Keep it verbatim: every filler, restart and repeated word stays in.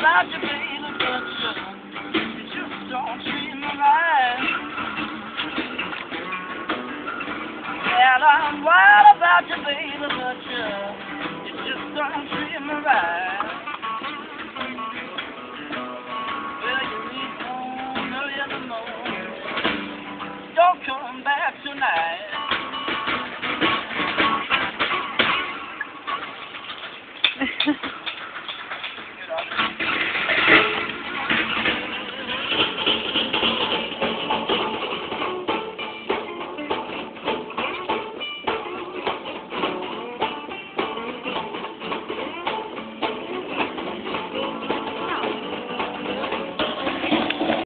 about you, baby, but you, you just don't treat me right. And I'm wild about you, baby, but you, you just don't treat me right.